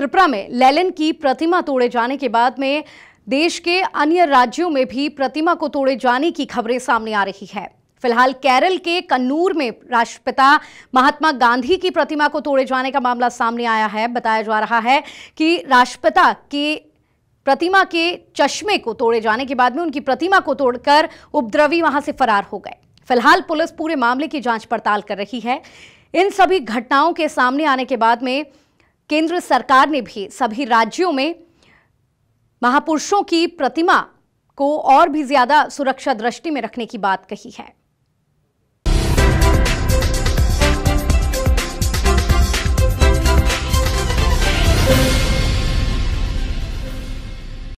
त्रिपुरा में लेनिन की प्रतिमा तोड़े जाने के बाद में देश के अन्य राज्यों में भी प्रतिमा को तोड़े जाने की खबरें सामने आ रही है। फिलहाल केरल के कन्नूर में राष्ट्रपिता महात्मा गांधी की प्रतिमा को तोड़े जाने का मामला सामने आया है। बताया जा रहा है कि राष्ट्रपिता की प्रतिमा के चश्मे को तोड़े जाने के बाद में उनकी प्रतिमा को तोड़कर उपद्रवी वहां से फरार हो गए। फिलहाल पुलिस पूरे मामले की जांच पड़ताल कर रही है। इन सभी घटनाओं के सामने आने के बाद में केंद्र सरकार ने भी सभी राज्यों में महापुरुषों की प्रतिमा को और भी ज्यादा सुरक्षा दृष्टि में रखने की बात कही है।